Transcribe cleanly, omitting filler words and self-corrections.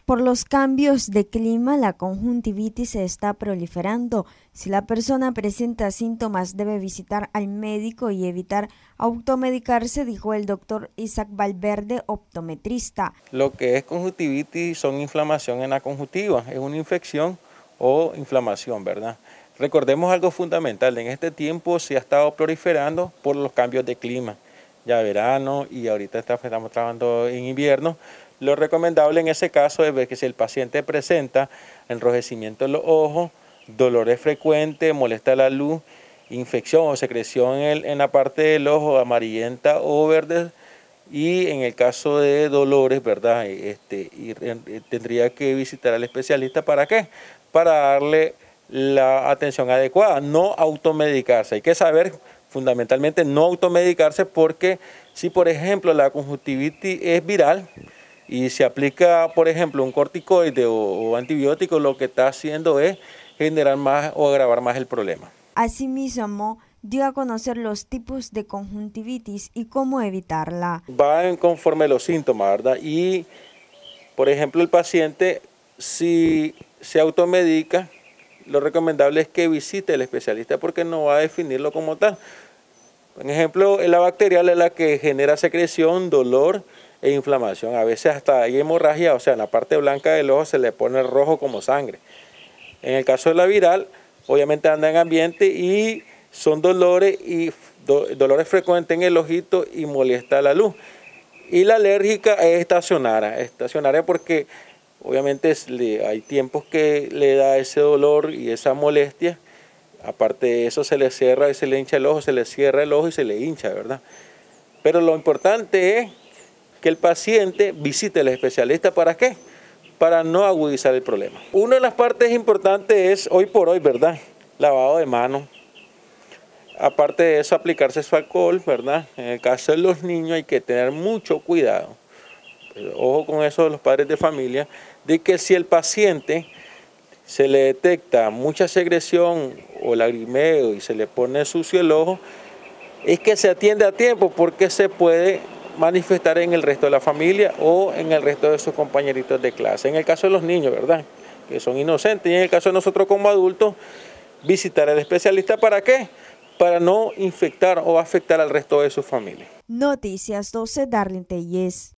Por los cambios de clima, la conjuntivitis se está proliferando. Si la persona presenta síntomas, debe visitar al médico y evitar automedicarse, dijo el doctor Isaac Valverde, optometrista. Lo que es conjuntivitis son inflamación en la conjuntiva, es una infección o inflamación, ¿verdad? Recordemos algo fundamental, en este tiempo se ha estado proliferando por los cambios de clima, ya verano y ahorita estamos trabajando en invierno. Lo recomendable en ese caso es ver que si el paciente presenta enrojecimiento en los ojos, dolores frecuentes, molesta la luz, infección o secreción en la parte del ojo amarillenta o verde, y en el caso de dolores, ¿verdad? Tendría que visitar al especialista. ¿Para qué? Para darle la atención adecuada, no automedicarse. Hay que saber fundamentalmente no automedicarse, porque si por ejemplo la conjuntivitis es viral y se aplica por ejemplo un corticoide o antibiótico, lo que está haciendo es generar más o agravar más el problema. Asimismo, dio a conocer los tipos de conjuntivitis y cómo evitarla. Va conforme los síntomas, ¿verdad? Y por ejemplo el paciente, si se automedica, lo recomendable es que visite al especialista, porque no va a definirlo como tal. Por ejemplo, la bacterial es la que genera secreción, dolor e inflamación. A veces hasta hay hemorragia, o sea, en la parte blanca del ojo se le pone rojo como sangre. En el caso de la viral, obviamente anda en ambiente y son dolores dolores frecuentes en el ojito y molesta la luz. Y la alérgica es estacionaria porque obviamente hay tiempos que le da ese dolor y esa molestia. Aparte de eso, se le cierra y se le hincha el ojo, se le cierra el ojo y se le hincha, ¿verdad? Pero lo importante es que el paciente visite al especialista. ¿Para qué? Para no agudizar el problema. Una de las partes importantes es, hoy por hoy, ¿verdad?, lavado de manos. Aparte de eso, aplicarse su alcohol, ¿verdad? En el caso de los niños hay que tener mucho cuidado. Pero ojo con eso de los padres de familia, de que si el paciente se le detecta mucha secreción o lagrimeo y se le pone sucio el ojo, es que se atiende a tiempo, porque se puede manifestar en el resto de la familia o en el resto de sus compañeritos de clase. En el caso de los niños, ¿verdad?, que son inocentes, y en el caso de nosotros como adultos, visitar al especialista. ¿Para qué? Para no infectar o afectar al resto de su familia. Noticias 12, Darlene Tellez.